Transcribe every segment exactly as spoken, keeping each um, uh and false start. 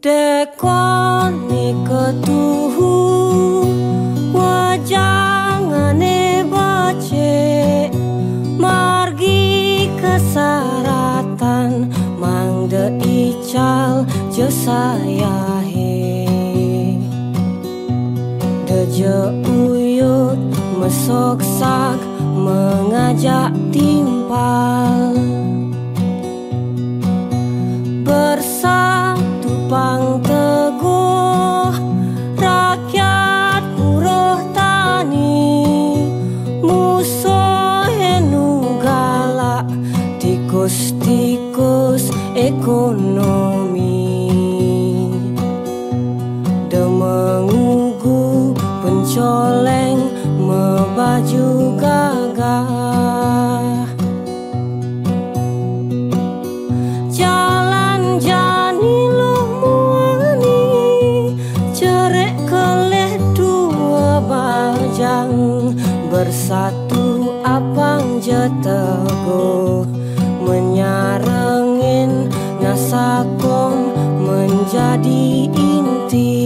Dekone ketuhu wajangane bace margi kesaratan mang de ical je sayahe deje uyut mesoksak mengajak timpal bersatu pang teguh rakyat buruh tani musuh enu galak tikus-tikus ekonomi demengugu pencoleng mebaju gagah jalan jani luh muani cerek keleh dua bajang bersatu apang je teguh menyarengin nasakom menjadi inti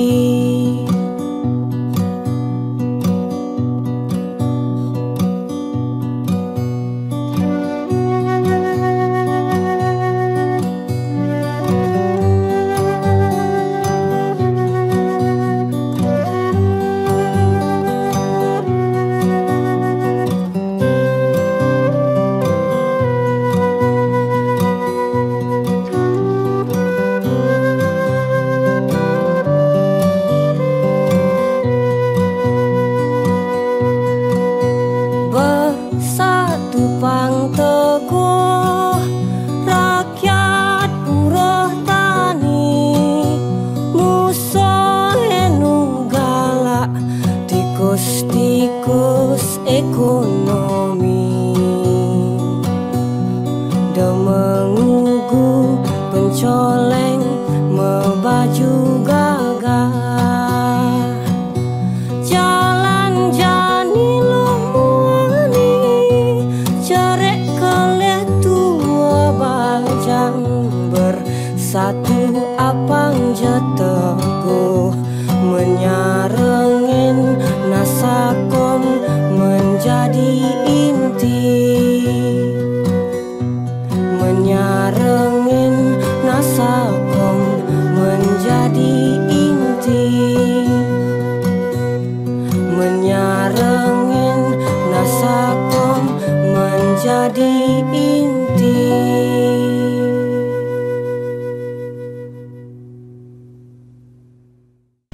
pang teguh rakyat buruh tani musuh enu galak tikus-tikus ekonomi demengugu pencoleng mebaju gagah jalan jani luh muani cerek keleh tua bajang bersatu apang je teguh menyarengin nasakom menjadi inti menyarengin nasakom menjadi inti menyarengin nasakom menjadi inti